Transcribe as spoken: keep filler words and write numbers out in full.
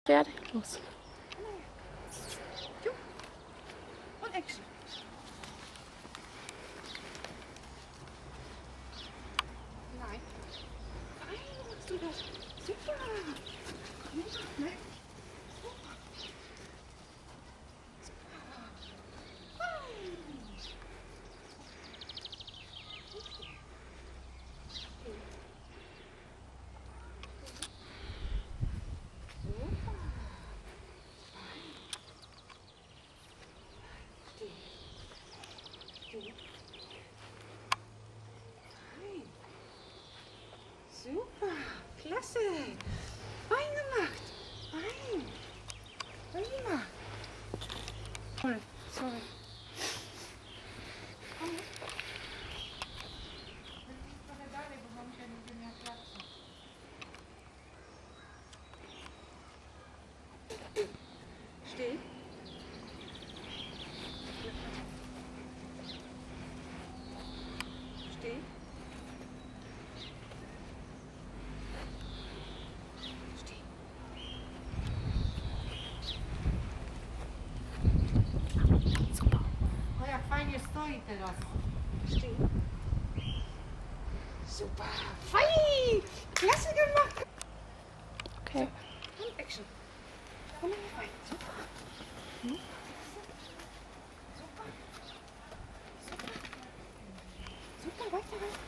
Pferde. Los. Und Action. Nein. Fein machst du das. Super. Komm her, ne? Super. Super, klasse. Fein gemacht. Fein. Prima. Sorry, sorry. Komm. Steh. Steh. Super. O, jak fajnie stoi teraz. Steh. Super. Fein. Klasse gemacht. Okay. Und Action. Komm her, fein. Super. Hm? Super. Super. Super, weiter, weiter.